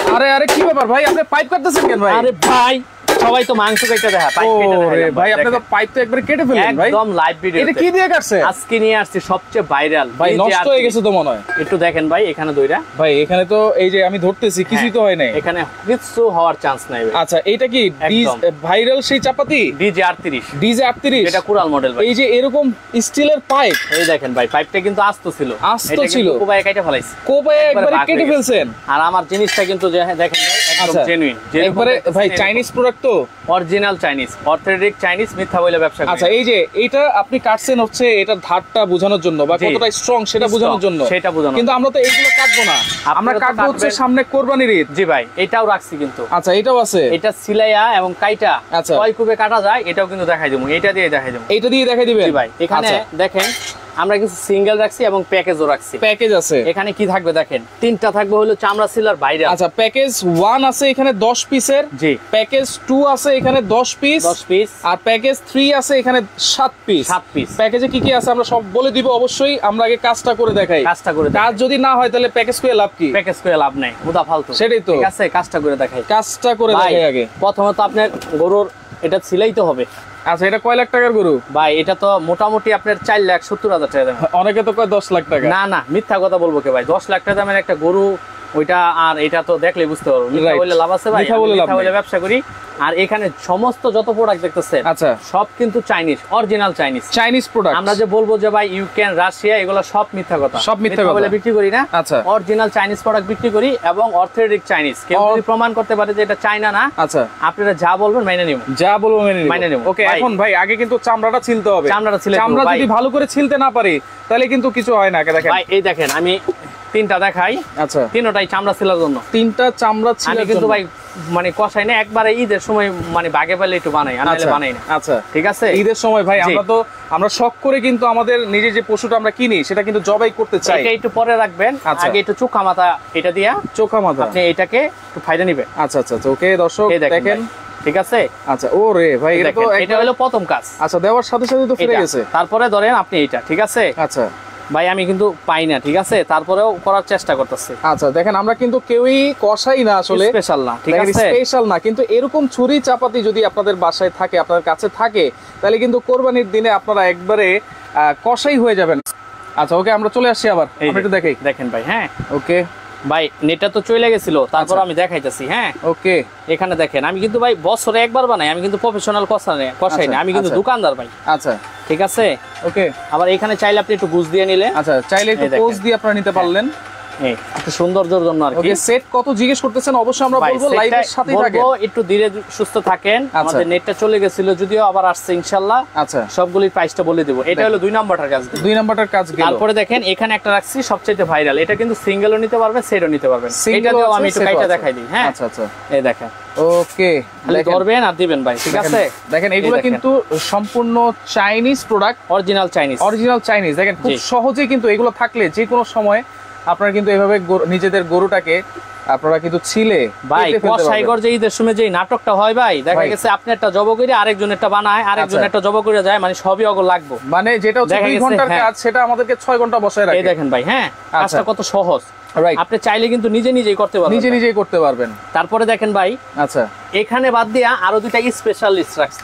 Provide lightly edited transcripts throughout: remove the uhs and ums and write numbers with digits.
আরে আরে কি ব্যাপার ভাই, আপনি পাইপ কাটতেছেন কেন ভাই? আরে ভাই সবাই তো মাংস কেটে দেখা, পাইপ কেটে দেখা ভাই আপনি তো পাইপ তো একবারে কেটে ফেললেন ভাই, একদম লাইভ ভিডিও। এটা কি দিয়ে কাটছে? আজকে নিয়ে আসছি সবচেয়ে ভাইরাল ভাই, নষ্ট হয়ে গেছে তো মনে হয়। একটু দেখেন ভাই এখানে দইরা, ভাই এখানে তো এই যে আমি ধরতেছি কিছুই তো হয় নাই, এখানে কিছু হওয়ার চান্স নাই ভাই। আচ্ছা এটা কি ভাইরাল সেই চাপাতি ডিজে 38, ডিজে 38, এটা কুরাল মডেল ভাই। এই যে এরকম স্টিলের পাইপ, এই দেখেন ভাই পাইপটা কিন্তু আস্ত ছিল, আস্ত ছিল, কোবায় কেটে ফেলাইছে, কোবায় একবারে কেটে ফেলছেন। আর আমার জিনিসটা কিন্তু দেখেন ভাই একদম জেনুইন, একবারে ভাই চাইনিজ প্রোডাক্ট তো, অরিজিনাল চাইনিজ, অথেন্টিক চাইনিজ, মিথ্যা বলে ব্যবসা করে। আচ্ছা এই যে এটা আপনি কাটছেন হচ্ছে এটার ধারটা বোঝানোর জন্য বা কতটা স্ট্রং সেটা বোঝানোর জন্য, সেটা বোঝানো, কিন্তু আমরা তো এইগুলো কাটবো না, আমরা কাটবো হচ্ছে সামনে কোরবানির ঈদ। জি ভাই এটাও রাখছি কিন্তু। আচ্ছা এটাও আছে, এটা সিলাইয়া এবং কাইটা আচ্ছা কয় কুবে কাটা যায় এটাও কিন্তু দেখাই দেবো, এটা দিয়ে দেখাই দেবো, এটা দিয়ে দেখাই দিবেন। জি ভাই এখানে দেখেন আমরা কিছু সিঙ্গেল রাখছি এবং প্যাকেজও রাখছি। প্যাকেজ আছে এখানে কি থাকবে দেখেন, তিনটা থাকবে হলো চামড়া সিলার বাইরে। আচ্ছা প্যাকেজ 1 আছে এখানে 10 পিসের, জি প্যাকেজ 2 আছে এখানে 10 পিস, আর প্যাকেজ 3 আছে এখানে 7 পিস। প্যাকেজে কি কি আছে আমরা সব বলে দিব অবশ্যই, আমরা আগে কাজটা করে দেখাই। কাজটা করে কাজ যদি না হয় তাহলে প্যাকেজ করে লাভ কি? প্যাকেজ করে লাভ নাই, মুদা ফালতু। সেটাই তো, ঠিক আছে কাজটা করে দেখাই, কাজটা করে দেখাই আগে। প্রথমত আপনার গরুর এটা সিলাইতে হবে। আচ্ছা এটা কয় লাখ টাকার গরু ভাই? এটা তো মোটামুটি আপনার 4,70,000 টাকা দাম। অনেকে তো কয় 10 লাখ টাকা। না না মিথ্যা কথা বলবো কে ভাই, 10 লাখ টাকা দামের একটা গরু ওইটা, আর এটা তো দেখলে বুঝতে পারবো মিথ্যা বলে লাভ আছে ভাই, মিথ্যা বলে ব্যবসা করি। আর এখানে সমস্ত যত প্রোডাক্ট দেখতেছেন আচ্ছা সব কিন্তু চাইনিজ, অরিজিনাল চাইনিজ প্রোডাক্ট। আমরা যে বলবো যে ভাই ইউক্রেন রাশিয়া এগুলো সব মিথ্যা কথা, সব মিথ্যা কথা বলে বিক্রি করি না। আচ্ছা অরিজিনাল চাইনিজ প্রোডাক্ট বিক্রি করি এবং অথেন্টিক চাইনিজ। কেউ যদি প্রমাণ করতে পারে যে এটা চায়না না, আচ্ছা আপনারা যা বলবেন মেনে নিব, যা বলবো মেনে নিব। ওকে এখন ভাই আগে কিন্তু চামড়াটা ছিলতে হবে, চামড়া যদি ভালো করে ছিলতে না পারি তাহলে কিন্তু কিছু হয় না। দেখেন ভাই এই দেখেন আমি তিনটা দেখাই, আচ্ছা তিনটাই চামড়া ছিলার জন্য, তিনটা চামড়া ছিলার জন্য। কিন্তু ভাই মানে কষাই না, একবারে ঈদের সময় মানে বাগে পেলে একটু বানাই, আনাইলে বানাই না। আচ্ছা ঠিক আছে, ঈদের সময় ভাই আমরা শখ করে কিন্তু আমাদের নিজের যে পশুটা আমরা কিনি সেটা কিন্তু জবাই করতে চাই। এটা একটু পরে রাখবেন, আগে একটু চোখা মাথা এটা দিয়া, চোখা মাথা আপনি এটাকে একটু ফায়দা নেবেন। আচ্ছা আচ্ছা ওকে দর্শক দেখেন, ঠিক আছে। আচ্ছা ওরে ভাই এটা হলো প্রথম কাজ। আচ্ছা দেওয়ার সাথে সাথে তো ফিরে গেছে। তারপরে ধরেন আপনি এটা, ঠিক আছে। আচ্ছা ভাই আমি কিন্তু পাই না, ঠিক আছে, তারপরেও করার চেষ্টা করতেছি। আচ্ছা দেখেন আমরা কিন্তু কেউই কষাই না, আসলে স্পেশাল না, ঠিক আছে, স্পেশাল না, কিন্তু এরকম ছুরি চাপাতি যদি আপনাদের বাসায় থাকে, আপনাদের কাছে থাকে, তাহলে কিন্তু কোরবানির দিনে আপনারা একবারে কষাই হয়ে যাবেন। আচ্ছা ওকে আমরা চলে আসছি আবার, আমরা একটু দেখাই। দেখেন ভাই, হ্যাঁ ওকে ভাই নেটটা তো চলে গেছিল, তারপর আমি দেখাইতেছি। হ্যাঁ ওকে এখানে দেখেন আমি কিন্তু ভাই বছরে একবার বানাই, আমি কিন্তু প্রফেশনাল কষাই না, আমি কিন্তু দোকানদার ভাই। আচ্ছা ঠিক আছে ওকে। আবার এখানে চাইলে আপনি একটু গুজ দিয়ে নিলে, আচ্ছা চাইলে একটু পোজ দিয়ে আপনারা নিতে পারলেন, একটু সৌন্দর্যের জন্য আর কি। সেট কত জিজ্ঞেস করতেছেন অবশ্যই আমরা বলবো, লাইভের সাথেই থাকেন, একটু ধীরে সুস্থ থাকেন। আমাদের নেটটা চলে গেছিল যদিও, আবার আসছে ইনশাআল্লাহ। আচ্ছা সবগুলির প্রাইসটা বলে দেব। এটা হলো 2 নাম্বারটার কাজ, 2 নাম্বারটার কাজ গেল। তারপরে দেখেন এখানে একটা রাখছি সবচেয়ে ভাইরাল, এটা কিন্তু সিঙ্গেলও নিতে পারবেন, সেটও নিতে পারবেন। এটা দিয়েও আমি একটু কাইটা দেখাই দিই। হ্যাঁ আচ্ছা আচ্ছা এই দেখেন, ওকে খালি ধরবেন আর দিবেন ভাই, ঠিক আছে। দেখেন এগুলো কিন্তু সম্পূর্ণ চাইনিজ প্রোডাক্ট, অরিজিনাল চাইনিজ। দেখেন খুব সহজেই কিন্তু এগুলো থাকলে যে কোনো সময় আপনারা কিন্তু এইভাবে নিজেদের গরুটাকে আপনারা কিন্তু ছিলে ভাই কসাইগর যে ঈদের সময় যে নাটকটা হয় ভাই, দেখা গেছে আপনি একটা জব করে আরেকজন একটা বানায়, আরেকজন একটা জব করে যায়, মানে সবই অগর লাগবে, মানে যেটা হচ্ছে 2 ঘন্টার কাজ সেটা আমাদেরকে 6 ঘন্টা বসায় রাখে। এই দেখেন ভাই, হ্যাঁ কাজটা কত সহজ, আপনি চাইলে কিন্তু নিজেই করতে পারবেন, তারপরে দেখেন ভাই, আচ্ছা এখানে বাদ দিয়া আরো 2টা স্পেশালিস্ট রাখছি,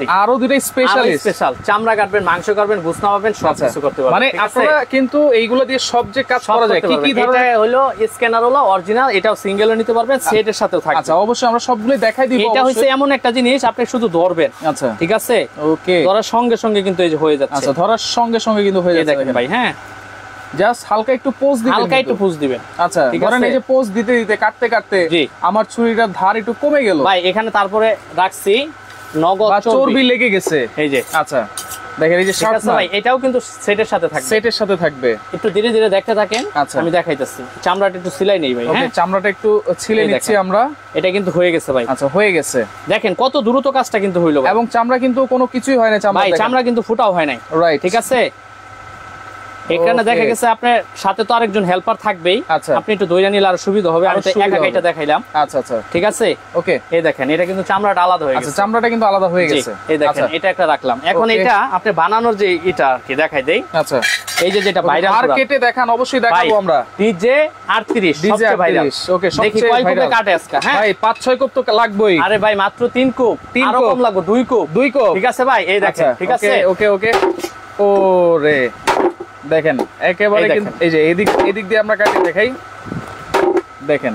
স্পেশাল চামড়া কাটবেন, মাংস কাটবেন, ভুস নামাবেন, সব কিছু করতে পারবেন। মানে আপনারা কিন্তু এইগুলো দিয়ে সব যে কাজ করা যায়, কি ধরনের এটা হলো স্ক্যানার হলো অরিজিনাল, এটাও সিঙ্গেলও নিতে পারবেন, সেটের সাথেও থাকবে। আচ্ছা অবশ্যই আমরা সবগুলো দেখাই দিব। এটা হচ্ছে এমন একটা জিনিস আপনি শুধু ধরবেন, আচ্ছা ঠিক আছে, ওকে ধরার সঙ্গে সঙ্গে কিন্তু এই যে হয়ে যাচ্ছে। আচ্ছা ধরার সঙ্গে সঙ্গে কিন্তু হয়ে যাচ্ছে। দেখেন ভাই, হ্যাঁ জাস্ট হালকা একটু পোজ দিবেন, আচ্ছা ধরেন এই যে পোজ দিতে কাটতে কাটতে আমার ছুরিটার ধার একটু কমে গেল ভাই, এখানে তারপরে রাখছি নগদ চর্বি লেগে গেছে, এই যে আচ্ছা দেখেন এই যে শার্ট ভাই, এটাও কিন্তু সেটের সাথে থাকবে, একটু ধীরে ধীরে দেখতে থাকেন। আচ্ছা আমি দেখাইতেছি, চামড়াটা একটু সিলাই নেই ভাই, হ্যাঁ চামড়াটা একটু ছিলে নিচ্ছি আমরা। এটা কিন্তু হয়ে গেছে ভাই, আচ্ছা হয়ে গেছে, দেখেন কত দ্রুত কাজটা কিন্তু হইলো, এবং চামড়া কিন্তু কোনো কিছুই হয় না, চামড়া কিন্তু ফুটাও হয় নাই, রাইট ঠিক আছে। এখানে দেখা গেছে আপনার সাথে তো আরেকজন হেল্পার থাকবেই, আপনি একটু দইরা নিলে আর সুবিধা হবে। আমি তো একা এটা দেখাইলাম। আচ্ছা আচ্ছা, ঠিক আছে। ওকে, এই দেখেন এটা কিন্তু চামড়াটা আলাদা হয়ে গেছে। আচ্ছা, চামড়াটা কিন্তু আলাদা হয়ে গেছে। এই দেখেন এটা একটা রাখলাম। এখন এটা আপনি বানানোর যে এটা আর কি দেখাই দেই। আচ্ছা, এই যে যেটা ভাইরাল মার্কেটে দেখান, অবশ্যই দেখাবো আমরা। ডিজে 38 সবচেয়ে ভাইরাল। ওকে, দেখি কয় কোপে কাটে আজকে। হ্যাঁ ভাই 5-6 কোপ তো লাগবেই। আরে ভাই মাত্র 3 কোপ, আরো কম লাগবে 2 কোপ। 2 কোপ, ঠিক আছে ভাই। এই দেখেন, ঠিক আছে। ওকে ওকে, ওরে দেখেন একেবারে কিন্তু এই যে এদিক দিয়ে আমরা কাটি দেখাই। দেখেন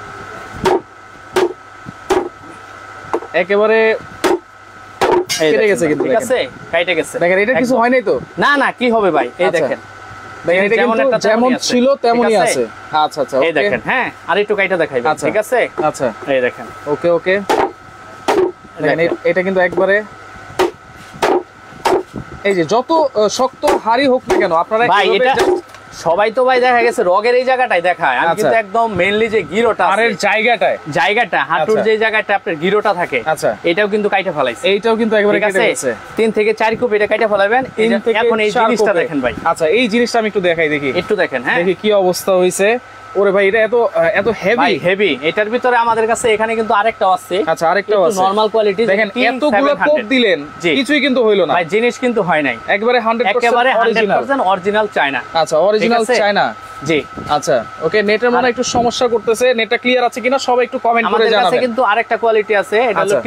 একেবারে কেটে গেছে কিন্তু, ঠিক আছে, কেটে গেছে। দেখেন এটা কিছু হয় নাই তো? না না, কি হবে ভাই? এই দেখেন, দেখেন এটা কিন্তু যেমন ছিল তেমনই আছে। আচ্ছা আচ্ছা, এই দেখেন। হ্যাঁ, আর একটু কাইটা দেখাই, ঠিক আছে। আচ্ছা, এই দেখেন। ওকে ওকে, দেখেন এটা কিন্তু একবারে এই যে যত শক্ত হাড়ি হোক না কেন আপনারা সবাই তো ভাই দেখা গেছে রগের এই জায়গাটাই দেখায়। আমি কিন্তু একদম মেইনলি যে গিরোটা আরের জায়গাটা হাঁটুর যে জায়গাটা আপনার গিরোটা থাকে, আচ্ছা, এটাও কিন্তু কাইটা ফেলাইছে। এইটাও কিন্তু একবারে কেটে গেছে। 3 থেকে 4 কোপ এটা কাইটা ফেলাবেন। এখন এই জিনিসটা দেখেন ভাই। আচ্ছা, এই জিনিসটা আমি একটু দেখাই, দেখি একটু দেখেন। হ্যাঁ, দেখি কি অবস্থা হইছে। ওরে ভাই এটা এত হেভি। এটার ভিতরে আমাদের কাছে এখানে কিন্তু আরেকটাও আছে। আচ্ছা, আরেকটাও আছে নরমাল কোয়ালিটি। দেখেন এতগুলো কোপ দিলেন, কিছুই কিন্তু হইলো না ভাই। জিনিস কিন্তু হয় নাই, একবারে 100% অরিজিনাল চায়না। আচ্ছা, অরিজিনাল চায়না। জি, আচ্ছা, ওকে। নেটের মনে একটু সমস্যা করতেছে, নেটটা ক্লিয়ার আছে কিনা সবাই একটু কমেন্ট করে জানাবেন। আমাদের কাছে কিন্তু আরেকটা কোয়ালিটি আছে, এটা হলো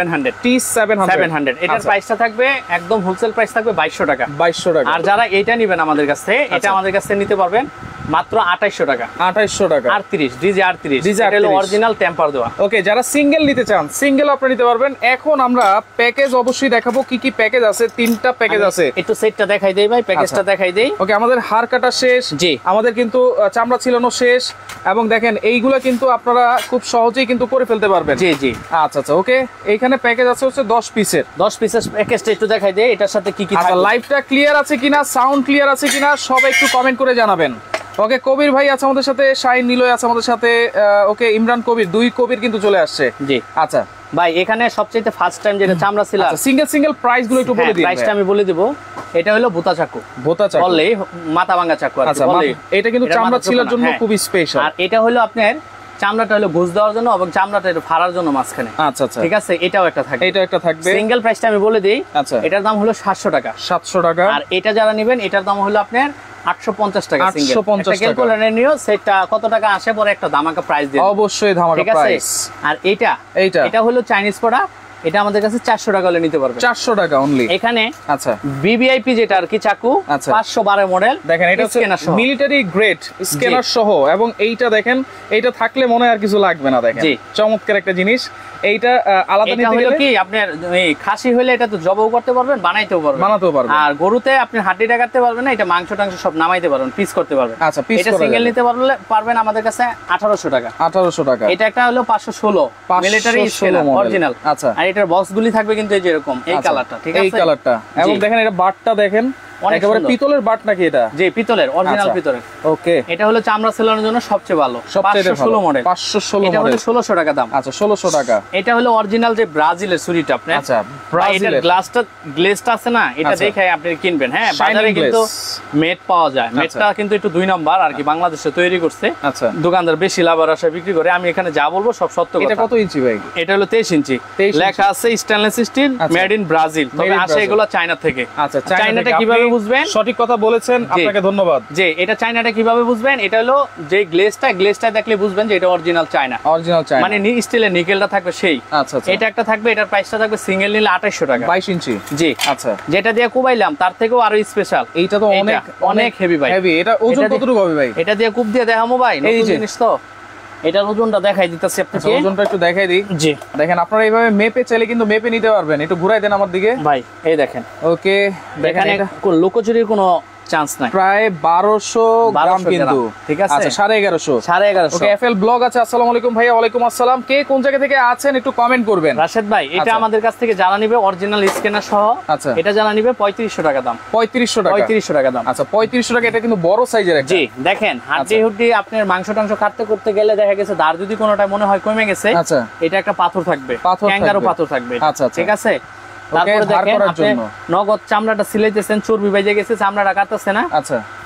T700। এটার প্রাইসটা থাকবে একদম হোলসেল প্রাইস থাকবে 2200 টাকা। 2200 টাকা। আর যারা এটা নেবেন আমাদের কাছে, এটা আমাদের কাছে নিতে পারবেন মাত্র 2800 টাকা। 2800 টাকা। 38 ডিজে 38, এটা হলো অরিজিনাল টেম্পার দেওয়া। ওকে, যারা সিঙ্গেল নিতে চান সিঙ্গেল আপনি নিতে পারবেন। এখন আমরা প্যাকেজ অবশ্যই দেখাবো, কি কি প্যাকেজ আছে। 3টা প্যাকেজ আছে, একটু সেটটা দেখাই দেই ভাই, প্যাকেজটা দেখাই দেই। ওকে, আমাদের হাড় কাটা শেষ। জি, আমাদের কিন্তু চামড়া ছিলানো শেষ, এবং দেখেন এইগুলা কিন্তু আপনারা খুব সহজেই কিন্তু করে ফেলতে পারবেন। জি জি, আচ্ছা আচ্ছা, ওকে। এইখানে প্যাকেজ আছে হচ্ছে 10 পিসের। 10 পিসের প্যাকেজটা একটু দেখাই দেই, এটার সাথে কি কি থাকে। লাইভটা ক্লিয়ার আছে কিনা, সাউন্ড ক্লিয়ার আছে কিনা সবাই একটু কমেন্ট করে জানাবেন। ওকে, কবির ভাই আছে আমাদের সাথে, শাহিন নিলয় আছে আমাদের সাথে। ওকে, ইমরান কবির, 2 কবির কিন্তু চলে আসছে। জি, আচ্ছা ভাই। এখানে সবচেয়ে ফার্স্ট টাইম যেটা চামড়া ছিল, সিঙ্গেল প্রাইস গুলো একটু বলে দিন। প্রাইসটা আমি বলে দেব। এটা হলো ভোতা চাকু, বললেই মাথা ভাঙা চাকু আর কি বলে। এটা কিন্তু চামড়া ছিলার জন্য খুবই স্পেশাল। আর এটা হলো আপনার চামড়াটা হলো ঘুষ দেওয়ার জন্য এবং চামড়াটা একটু ফাড়ার জন্য মাঝখানে। আচ্ছা আচ্ছা, ঠিক আছে, এটাও একটা থাকবে। এটাও একটা থাকবে। সিঙ্গেল প্রাইসটা আমি বলে দেই। আচ্ছা, এটার দাম হলো 700 টাকা। 700 টাকা। আর এটা যারা নেবেন এটার দাম হলো আপনার 850 টাকা। 850 টাকা। ক্যালকুলেটর নিও, সেটটা কত টাকা আসে পরে একটা ধামাকা প্রাইস দেন। অবশ্যই ধামাকা প্রাইস। আর এটা হলো চাইনিজ প্রোডাক্ট, এটা আমাদের কাছে 400 টাকা হলে নিতে পারবে। 400 টাকা অনলি এখানে। আচ্ছা, ভিভিআইপি যেটা আর কি চাকু, 512 মডেল। দেখেন এটা হচ্ছে মিলিটারি গ্রেড স্ক্যানার সহ, এবং এইটা দেখেন, এইটা থাকলে মনে আর কিছু লাগবে না। দেখেন চমৎকার একটা জিনিস। এইটা আলাদা নিতে গেলে কি আপনার এই খাসি হলে এটা তো জবও করতে পারবেন, বানাইতেও পারবেন। আর গরুতে আপনি হাড্ডিটা কাটতে পারবেন না, এটা মাংস টাংস সব নামাইতে পারবেন, পিস করতে পারবেন। আচ্ছা, পিস এটা সিঙ্গেল নিতে পারবেন আমাদের কাছে 1800 টাকা। 1800 টাকা। এটা একটা হলো 516 মিলিটারি স্কেলার অরিজিনাল। আচ্ছা, আর এটার বক্সগুলি থাকবে কিন্তু এই যে এরকম, এই কালারটা। ঠিক আছে, এই কালারটা। এবং দেখেন এটা বাটটা দেখেন, একেবারে পিতলের বাট নাকি এটা? জি, পিতলের, অরিজিনাল পিতলের। ওকে, এটা হলো চামড়া সেলানোর জন্য সবচেয়ে ভালো, 516 মডেল। 516 এটা হলো 1600 টাকা দাম। আচ্ছা, 1600 টাকা। এটা হলো অরিজিনাল যে ব্রাজিলের ছুরিটা আপনার। আচ্ছা, ব্রাজিলের গ্লেজটা আছে না, এটা দেখে আপনি কিনবেন। হ্যাঁ, বাজারে কিন্তু মেট পাওয়া যায়। মেটটা কিন্তু একটু 2 নাম্বার আর কি, বাংলাদেশে তৈরি করছে। আচ্ছা, দোকানদার বেশি লাভের আশায় বিক্রি করে। আমি এখানে যা বলবো সব সত্য কথা। এটা কত ইঞ্চি ভাই? এটা হলো 23 ইঞ্চি। লেখা আছে stainless steel, made in Brazil. তবে আসে এগুলো চায়না থেকে। আচ্ছা, চায়নাটা কিভাবে বুঝবেন? সঠিক কথা বলেছেন, আপনাকে ধন্যবাদ। যে এটা চায়নাটা কিভাবে বুঝবেন? এটা হলো যে গ্লেজটা দেখলে বুঝবেন যে এটা অরিজিনাল চায়না। মানে স্টিলের নিকেলটা থাকবে সেই। আচ্ছা, এটা একটা থাকবে, এটার প্রাইসটা থাকবে সিঙ্গেল নিলে 2800 টাকা। 22 ইঞ্চি। জি, আচ্ছা। যেটা দিয়ে কুবাইলাম তার থেকেও আরো স্পেশাল। এইটা তো অনেক হেভি ভাই। হেভি। এটা ওজন কতটুকু হবে ভাই? এটা দিয়ে কুব দিয়ে দেখামো ভাই, নতুন জিনিস তো। এটার ওজনটা দেখাই দিতেছি আপনাকে। ওজনটা একটু দেখাই দিই। জি, দেখেন আপনারা এইভাবে মেপে চাইলে কিন্তু মেপে নিতে পারবেন। একটু ঘুরাই দেন আমার দিকে ভাই। এই দেখেন। ওকে, দেখেন কোন লুকোচুরির কোনো চান্স নাই। প্রায় 1200 গ্রাম কিন্তু। ঠিক আছে, আচ্ছা, 1150। ওকে, এফএল ব্লগ আছে। আসসালামু আলাইকুম ভাইয়া। ওয়ালাইকুম আসসালাম। কে কোন জায়গা থেকে আছেন একটু কমেন্ট করবেন। রাশেদ ভাই, এটা আমাদের কাছ থেকে জানা নিবে অরিজিনাল স্ক্যানার সহ। আচ্ছা, এটা জানা নিবে 3500 টাকা দাম। 3500 টাকা। 3500 টাকা দাম। আচ্ছা, 3500 টাকা। এটা কিন্তু বড় সাইজের একটা। জি, দেখেন হাড্ডি আপনার মাংস টাংস কাটতে করতে গেলে দেখা গেছে দাঁড় যদি কোনোটা মনে হয় কমে গেছে, আচ্ছা, এটা একটা পাথর থাকবে, ক্যাঙ্গারু পাথর থাকবে। আচ্ছা, ঠিক আছে। তারপরে দেখেন আপনি নগদ চামড়াটা সিলাইতেছেন, চর্বি বাইজে গেছে, চামড়াটা কাটতেছে না। আচ্ছা,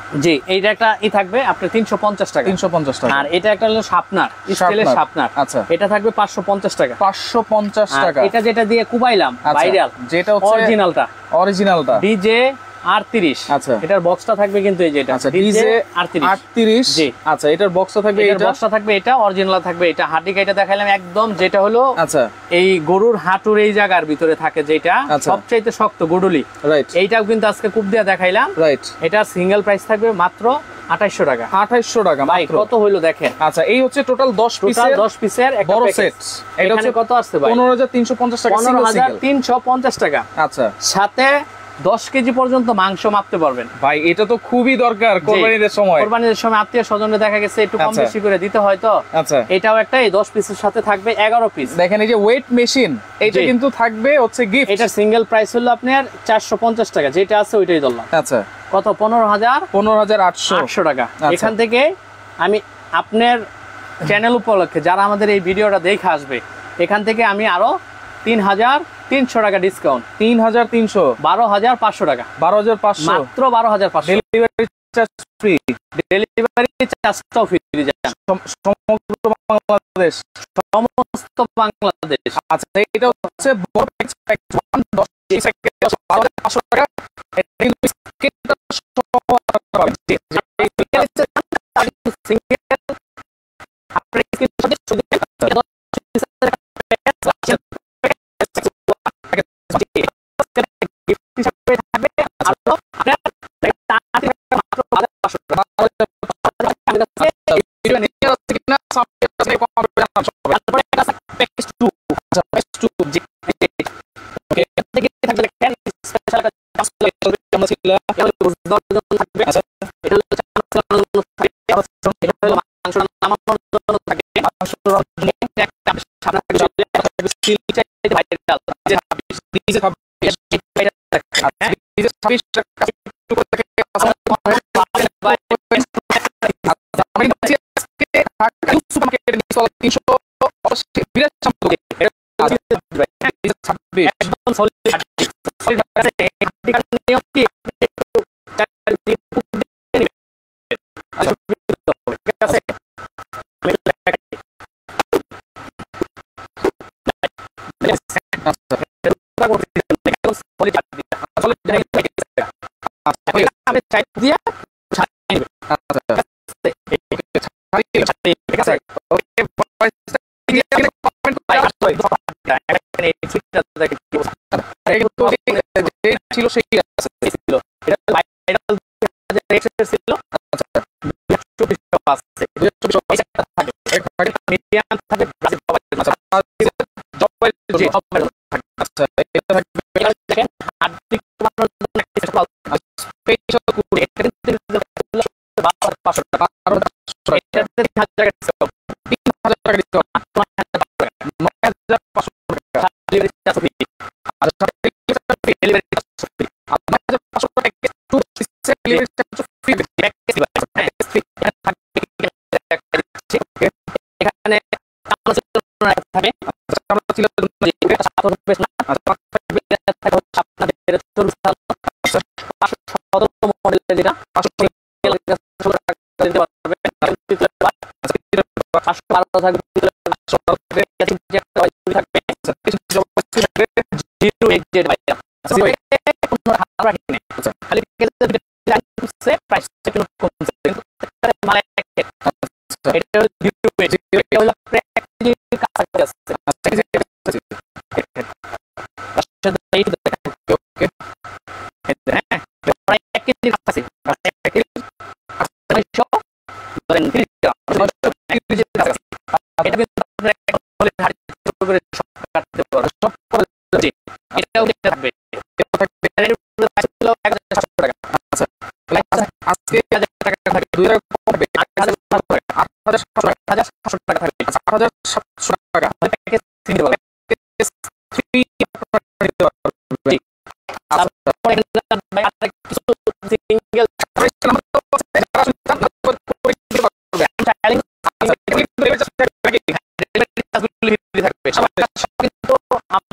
জি, এইটা একটা থাকবে আপনার 350 টাকা। 350 টাকা। আর এটা একটা হলো শার্পনার, স্টিলের শার্পনার। আচ্ছা, এটা থাকবে 550 টাকা। 550 টাকা। এটা যেটা দিয়ে কুবাইলাম ভাইরাল, যেটা হচ্ছে অরিজিনালটা ডিজে 38। আচ্ছা, এটার বক্সটা থাকবে কিন্তু এই যে এটা ডিজে 38। জি, আচ্ছা, এটার বক্সটা থাকবে, এটার বক্সটা থাকবে, এটা অরিজিনাল থাকবে। এটা হাড্ডি কাটা দেখাইলাম একদম, যেটা হলো আচ্ছা এই গরুর হাঁটুর এই জায়গার ভিতরে থাকে, যেটা সবচাইতে শক্ত গডুলি। রাইট, এইটাও কিন্তু আজকে কুপ দিয়া দেখাইলাম। রাইট, এটা সিঙ্গেল প্রাইস থাকবে মাত্র 2800 টাকা। 2800 টাকা মাত্র। কত হইলো দেখেন। আচ্ছা, এই হচ্ছে টোটাল 10 পিসের একটা বড় সেট। এটা হচ্ছে কত আসছে ভাই? 15350 টাকা। 15350 টাকা। আচ্ছা, সাথে 10 কেজি পর্যন্ত মাংস মাপতে পারবেন। ভাই এটা তো খুবই দরকার কোরবানির সময়। কোরবানির সময় আত্মীয় স্বজনদের দেখা গেছে একটু কম বেশি করে দিতে হয় তো। আচ্ছা, এটাও একটা এই 10 পিসের সাথে থাকবে 11 পিস। দেখেন এই যে ওয়েট মেশিন, এটা কিন্তু থাকবে হচ্ছে গিফট। এটা সিঙ্গেল প্রাইস হলো আপনার 450 টাকা, যেটা আছে ওইটাই ধরলাম। আচ্ছা, কত? 15800 টাকা। এখান থেকে আমি আপনার চ্যানেল উপলক্ষে যারা আমাদের এই ভিডিওটা দেখে আসবে, এখান থেকে আমি আরো 3300 টাকা ডিসকাউন্ট। 3300, 12500 টাকা। 12500, মাত্র 12500। Delivery charge free. ডেলিভারি চার্জটাও ফ্রি যাচ্ছে সমগ্র বাংলাদেশ, সমস্ত বাংলাদেশ। আচ্ছা, এটা হচ্ছে বড় প্যাকেজ 10 সেকেন্ড 12500 টাকা। এটা কিন্তু স্কেলটা সহ সিঙ্গেল আপনি ছিল সেই ছিল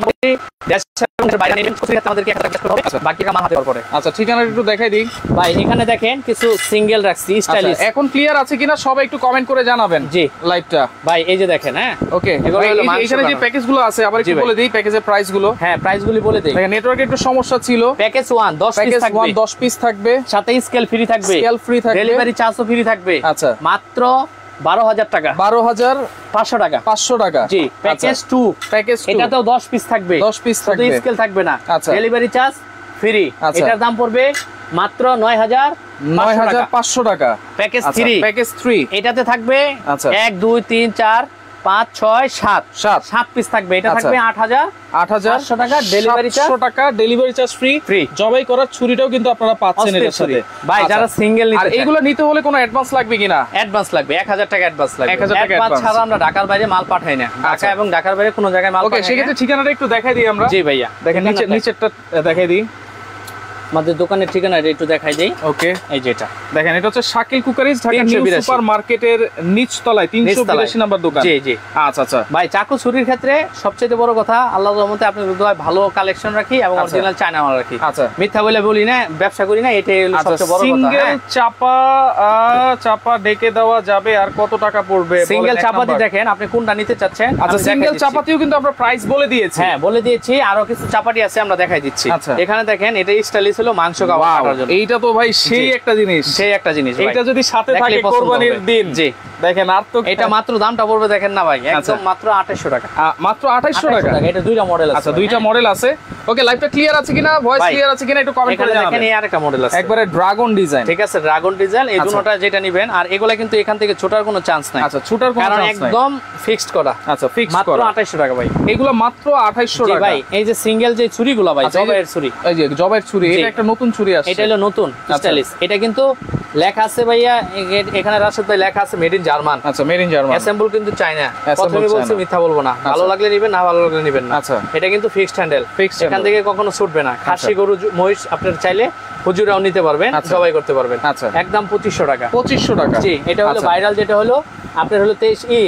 আচ্ছা ঠিকানা একটু দেখাই দিই ভাই। এখানে দেখেন কিছু সিঙ্গেল রাখছি স্টাইলিশ। এখন ক্লিয়ার আছে কিনা সবাই একটু কমেন্ট করে জানাবেন। জি লাইভটা ভাই এই যে দেখেন। হ্যাঁ ওকে, এখানে যে প্যাকেজগুলো আছে আবার একটু বলে দিই প্যাকেজের প্রাইসগুলো। হ্যাঁ প্রাইসগুলো বলে দেই। দেখেন নেটওয়ার্কে একটু সমস্যা ছিল। প্যাকেজ 1 10 পিস থাকবে, সাথে স্কেল ফ্রি থাকবে, ডেলিভারি চার্জও ফ্রি থাকবে। আচ্ছা মাত্র 12,000 টাকা, 12,500 টাকা, 500 টাকা। জি প্যাকেজ 2, এটাতেও 10 পিস থাকবে, 10 পিস থাকবে, স্কেল থাকবে না, আচ্ছা ডেলিভারি চার্জ ফ্রি। এটার দাম পড়বে মাত্র 9,500 টাকা। প্যাকেজ 3, এটাতে থাকবে 1 2 3 4 5 6 7 পিস থাকবে। এটা থাকবে 8,500 টাকা, ডেলিভারি চার্জ ফ্রি। জবাই করার ছুরিটাও কিন্তু আপনারা পাচ্ছেন এর সাথে ভাই। যারা সিঙ্গেল নিতে, আর এগুলো নিতে হলে কোনো অ্যাডভান্স লাগবে কিনা? অ্যাডভান্স লাগবে, 1,000 টাকা অ্যাডভান্স লাগবে। 1,000 টাকা অ্যাডভান্স ছাড়া আমরা ঢাকার বাইরে মাল পাঠাই না। ঢাকা এবং ঢাকার বাইরে কোনো জায়গায় মাল পাঠাই না। ওকে, সেক্ষেত্রে ঠিকানাটা একটু দেখাই দিই আমরা। জি ভাইয়া, দেখেন নিচেরটা দেখাই দিই। আমাদের দোকানের ঠিকানাটা একটু দেখাই দেই। ওকে, এই যে এটা দেখেন, এটা হচ্ছে Shakil cookeries, Dhaka new super মার্কেটের নিচতলায় 382 নাম্বার দোকান। জি জি। আচ্ছা আচ্ছা ভাই, চাকু ছুরির ক্ষেত্রে সবচেয়ে বড় কথা আল্লাহর রহমতে আপনাদের দোকানে ভালো কালেকশন রাখি এবং অরিজিনাল চায়না মাল রাখি। আচ্ছা, মিথ্যা বলি না, ব্যবসা করি না, এটাই হলো সবচেয়ে বড় কথা। সিঙ্গেল চাপা ডেকে দেওয়া যাবে আর কত টাকা পড়বে? সিঙ্গেল চাপাতি দেখেন আপনি কোনটা নিতে চাচ্ছেন। আচ্ছা, সিঙ্গেল চাপাতিও কিন্তু আমরা প্রাইস বলে দিয়েছি। হ্যাঁ বলে দিয়েছি, আরো কিছু চাপাতি আছে আমরা দেখাই দিচ্ছি। এখানে দেখেন, এটা স্টাইলিশ হলো মাংস কাটার জন্য। এইটা তো ভাই সেই একটা জিনিস ভাই। এটা যদি সাথে থাকে কোরবানির দিন, জি দেখেন। আর তো এটা মাত্র দামটা পড়বে দেখেন না ভাই, একদম মাত্র 2800 টাকা। মাত্র 2800 টাকা। এটা দুইটা মডেল আছে। আচ্ছা, দুইটা মডেল আছে। ওকে, লাইভটা ক্লিয়ার আছে কিনা, ভয়েস ক্লিয়ার আছে কিনা একটু কমেন্ট করে জানাবেন। এখানে আরেকটা মডেল আছে, একবারে ড্রাগন ডিজাইন। ঠিক আছে, ড্রাগন ডিজাইন। এই দুটোটা যেটা নেবেন, আর এগুলা কিন্তু এখান থেকে ছোটার কোনো চান্স নাই। আচ্ছা, ছোটার কোনো চান্স নাই, কারণ একদম ফিক্সড করা। আচ্ছা, ফিক্সড করা। মাত্র 2800 টাকা ভাই। এগুলো মাত্র 2800 টাকা ভাই। এই যে সিঙ্গেল যে ছুরিগুলো ভাই, জবাইয়ের ছুরি, এই যে জবাইয়ের ছুরি, এটা একটা নতুন ছুরি আসছে। এটা হলো নতুন স্টাইলিশ। এটা কিন্তু লেখা আছে ভাইয়া, এখানে রাশেদ ভাই লেখা আছে মেড ইন জার্মান। আচ্ছা, মেড ইন জার্মান, অ্যাসেম্বল কিন্তু চায়না। প্রথমে বলছি, মিথ্যা বলবো না। ভালো লাগলে নেবেন, না ভালো লাগলে নেবেন না। আচ্ছা, এটা কিন্তু ফিক্সড হ্যান্ডেল, এখান থেকে কখনো ছুটবে না। খাসি, গরু, মহিষ আপনারা চাইলে হুজুরাও নিতে পারবেন, জবাই করতে পারবেন। আচ্ছা, একদম 2500 টাকা। 2500 টাকা। জি, এটা হলো ভাইরাল, যেটা হলো আপনার হলো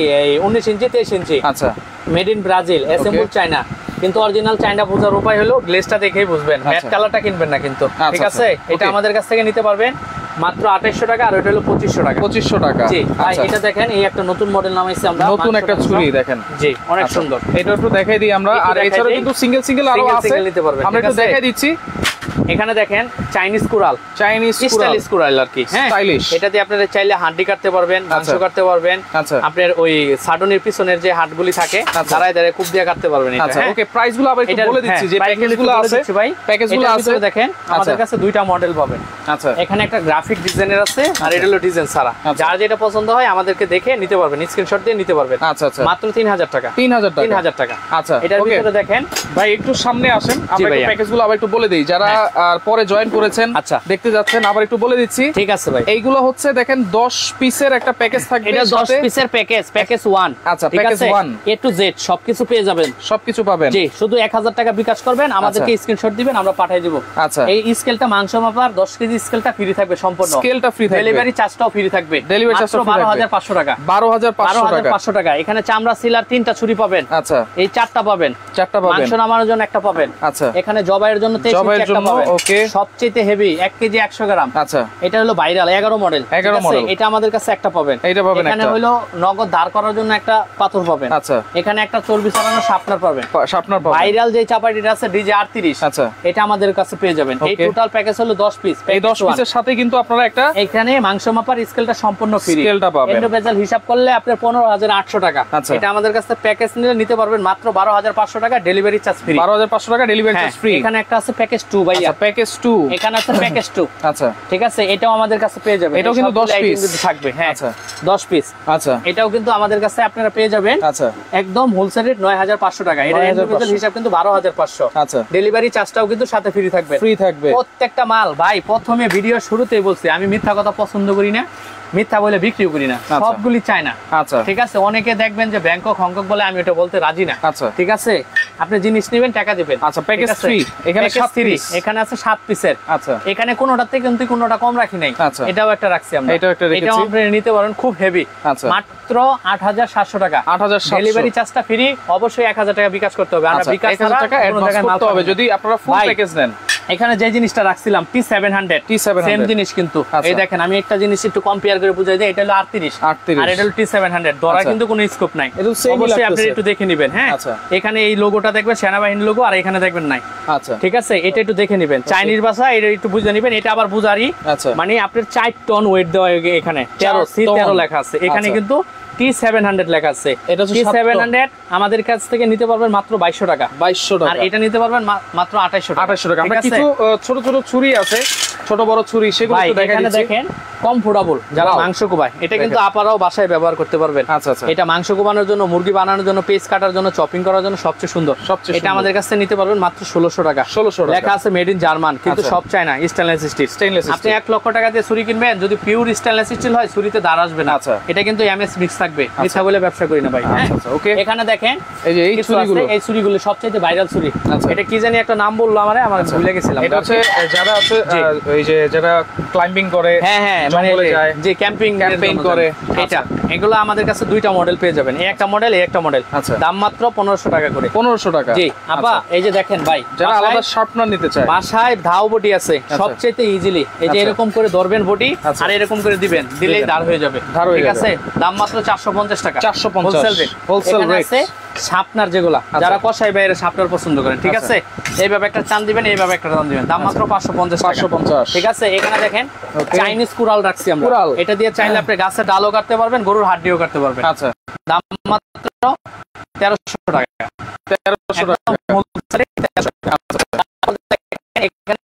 19 ইঞ্চি 23 ইঞ্চি। আচ্ছা, made in Brazil, assemble China. কিন্তু অরিজিনাল চায়না বোঝার উপায় হলো গ্লেজটা দেখেই বুঝবেন, ম্যাট কালারটা কিনবেন না কিন্তু। ঠিক আছে, এটা আমাদের কাছ থেকে নিতে পারবেন মাত্র 2800 টাকা, আর ওটা হলো 2500 টাকা। 2500 টাকা। জি ভাই, এটা দেখেন, এই একটা নতুন মডেল নামাইছি আমরা, নতুন একটা ছুরি দেখেন। জি, অনেক সুন্দর। এটা একটু দেখাই দিই আমরা। আর এছাড়াও কিন্তু সিঙ্গেল আরো আছে, নিতে পারবেন। আমরা একটু দেখাই দিচ্ছি। এখানে দেখেন চাইনিজ কুড়াল, স্টাইলিশ কুড়াল আর কি। হ্যাঁ, স্টাইলিশ। এটাতে আপনারা চাইলে হাড্ডি কাটতে পারবেন, মাংস কাটতে পারবেন। আপনার ওই সাডনের পিছনের যে হাটগুলি থাকে, দাঁড়ায় দাঁড়ায় কুপ দিয়ে কাটতে পারবেন এটা। আচ্ছা, ওকে, প্রাইসগুলো আবার একটু বলে দিচ্ছি যে প্যাকেজগুলো আছে ভাই। প্যাকেজগুলো আছে দেখেন, আমাদের কাছে দুইটা মডেল পাবেন। আচ্ছা, এখানে একটা গ্রাফিক ডিজাইনের আছে, আর এটা হলো ডিজাইন ছাড়া। যার যেটা পছন্দ হয় আমাদেরকে দেখে নিতে পারবেন, স্ক্রিনশট দিয়ে নিতে পারবেন। আচ্ছা আচ্ছা, মাত্র 3000 টাকা। 3000 টাকা। আচ্ছা, এটার ভিতরে দেখেন ভাই, একটু সামনে আসেন, আমরা একটু প্যাকেজগুলো আবার একটু বলে দেই। যারা পরে জয়েন করেছেন, আচ্ছা, দেখতে যাচ্ছেন, আবার একটু বলে দিচ্ছি। ঠিক আছে ভাই। এইগুলো হচ্ছে দেখেন 10 পিসের একটা প্যাকেজ থাকবে। এটা 10 পিসের প্যাকেজ 1। আচ্ছা, প্যাকেজ 1 A to Z সবকিছু পেয়ে যাবেন, সবকিছু পাবেন। জি, শুধু 1000 টাকা বিকাশ করবেন, আমাদেরকে স্ক্রিনশট দিবেন, আমরা পাঠিয়ে দেব। আচ্ছা, এই স্কেলটা মাংস মাপার 10 কেজি স্কেলটা ফ্রি থাকবে সম্পূর্ণ। স্কেলটা ফ্রি থাকবে, ডেলিভারি চার্জটাও ফ্রি থাকবে। ডেলিভারি চার্জটা 12500 টাকা। 12500 টাকা। এখানে চামড়া সিলার 3টা ছুরি পাবেন। আচ্ছা, এই 4টা পাবেন। মাংস নামানোর জন্য একটা পাবেন। আচ্ছা, এখানে জবাইয়ের জন্য 23 ইঞ্চি একটা পাবেন। ওকে, সবচেয়ে হেভি 1 কেজি 100 গ্রাম। আচ্ছা, এটা হলো ভাইরাল 11 মডেল। এটা আমাদের কাছে একটা পাবেন। এখানে হলো নগদ দাঁড় করার জন্য একটা পাথর পাবেন। আচ্ছা, এখানে একটা চর্বি ছড়ানো শার্পনার পাবেন। ভাইরাল যে চাপাটিটা আছে ডিজে 38, আচ্ছা, এটা আমাদের কাছে পেয়ে যাবেন। এই টোটাল প্যাকেজ হলো 10 পিস। এই 10 পিসের সাথে কিন্তু আপনারা একটা এখানে মাংস মাপার স্কেলটা সম্পূর্ণ ফ্রি, স্কেলটা পাবেন। ইন্ডিভিজুয়াল হিসাব করলে আপনার 15800 টাকা। এটা আমাদের কাছে প্যাকেজ নিলে নিতে পারবেন মাত্র 12500 টাকা, ডেলিভারি চার্জ ফ্রি। 12500 টাকা ডেলিভারি চার্জ ফ্রি। এখানে একটা আছে প্যাকেজ 2 ভাইয়া, প্যাকেজ 2। এখানে আছে প্যাকেজ 2। আচ্ছা, ঠিক আছে, এটাও আমাদের কাছে পেয়ে যাবেন। এটাও কিন্তু 10 পিস থাকবে। হ্যাঁ, আচ্ছা, 10 পিস। আচ্ছা, এটাও কিন্তু আমাদের কাছে আপনারা পেয়ে যাবেন। আচ্ছা, একদম হোলসেল রেট 9500 টাকা। এটা ইন্ডিভিজুয়াল হিসাব কিন্তু 12500। আচ্ছা, ডেলিভারি চার্জটাও কিন্তু সাথে ফ্রি থাকবে। প্রত্যেকটা মাল ভাই, প্রথমে ভিডিও শুরুতেই বলছি, আমি মিথ্যা কথা পছন্দ করি না, মিথ্যা বলে বিক্রিও করি না, সবগুলি চাই না। আচ্ছা, ঠিক আছে, অনেকে দেখবেন যে ব্যাংকক হংকং বলে, আমি ওটা বলতে রাজি না। আচ্ছা, ঠিক আছে, আপনি জিনিস নেবেন টাকা দিবেন। আচ্ছা প্যাকেজ ফ্রি, এখানে 7 পিস, এখানে আছে 7 পিসের। আচ্ছা এখানে কোনোটাতে কিন্তু কোনোটা কম রাখি নাই, এটাও একটা রাখছি আমরা, এটাও একটা রেখেছি, এটাও আপনি নিতে পারেন খুব হেভি। আচ্ছা মাত্র 8700 টাকা, 8700, ডেলিভারি চার্জটা ফ্রি, অবশ্যই 1000 টাকা বিকাশ করতে হবে। আমরা বিকাশ 1000 টাকা অ্যাডভান্স করতে হবে যদি আপনারা ফুল প্যাকেজ নেন। এখানে যে জিনিসটা রাখছিলাম T700 সেম জিনিস কিন্তু এই দেখেন, আমি একটা জিনিস একটু কম্পেয়ার করে বুঝাই দিই, এটা হলো 38 আর এটা হলো T700, ধরা কিন্তু কোনো স্কোপ নাই, অবশ্যই আপনি একটু দেখে নেবেন। হ্যাঁ এখানে এই লোগোটা দেখবেন সেনাবাহিনী লোগো, আর এখানে দেখবেন নাই। আচ্ছা ঠিক আছে, এটা একটু দেখে নেবেন, চাইনিজ ভাষা, এটা একটু বুঝে নেবেন। এটা আবার বুঝারি, মানে আপনার 4 টন ওয়েট দেওয়া, এখানে 13 লেখা আছে, এখানে কিন্তু T700 লেখা আছে। এটা T700 আমাদের কাছ থেকে নিতে পারবেন মাত্র 2200 টাকা, 2200 টাকা, আর এটা নিতে পারবেন মাত্র 2800 টাকা। 2800 টাকা। আমরা কিছু ছোট ছোট ছুরি আছে, ছোট বড় ছুরি, সেগুলো একটু দেখাই দিচ্ছি। দেখেন কমফোর্টেবল, যারা মাংস কোবায়, এটা কিন্তু আপনারাও বাসায় ব্যবহার করতে পারবেন। আচ্ছা আচ্ছা, এটা মাংস কোবানোর জন্য, মুরগি বানানোর জন্য, পেস কাটার জন্য, চপিং করার জন্য সবচেয়ে সুন্দর। এটা আমাদের কাছ থেকে নিতে পারবেন মাত্র 1600 টাকা। 1600 টাকা লেখা আছে মেড ইন জার্মান, কিন্তু সব চায়না, স্টেনলেস স্টিল। আপনি 1 লক্ষ টাকা দিয়ে ছুরি কিনবেন, যদি পিওর স্টেনলেস স্টিল হয় ছুরিতে দাঁড় আসবে না। এটা কিন্তু এমএস মিক্স থাকবে, মিথ্যা বলে ব্যবসা করি না ভাই। হ্যাঁ ওকে, এখানে দেখেন এই যে এই ছুরিগুলো, এই ছুরিগুলো সবচেয়ে ভাইরাল ছুরি। এটা কি জানি একটা নাম বললো আমারে, আমার ভুলে গেছিলাম। এটা হচ্ছে যারা আছে ওই যে যারা ক্লাইম্বিং করে, হ্যাঁ হ্যাঁ, মানে যে ক্যাম্পিং করে, এটা এগুলো আমাদের কাছে দুইটা মডেল পেয়ে যাবেন, এই একটা মডেল, এই একটা মডেল। দাম মাত্র 1500 টাকা করে। 1500 টাকা। জি আপা, এই যে দেখেন ভাই, যারা আলাদা শার্পনার নিতে চায়, বাসায় ধাও বটি আছে, সবচেয়ে ইজিলি এই যে এরকম করে ধরবেন বটি, আর এরকম করে দিবেন, দিলেই ধার হয়ে যাবে। ঠিক আছে, দাম মাত্র 450 টাকা, 450 হোলসেল রেট। শার্পনার যেগুলা, যারা কষাই বাইরে শার্পনার পছন্দ করেন, ঠিক আছে, এইভাবে একটা টান দিবেন, এইভাবে একটা টান দিবেন, দাম মাত্র 550 টাকা। 550। ঠিক আছে, এখানে দেখেন চাইনিজ কুড়াল রাখছি আমরা, এটা দিয়ে চাইলে আপনি গাছের ডালও কাটতে পারবেন, গরুর হাড্ডিও কাটতে পারবেন। আচ্ছা, দাম মাত্র 1300 টাকা। 1300 টাকা হোলসেল রেট। 1300 টাকা। এখানে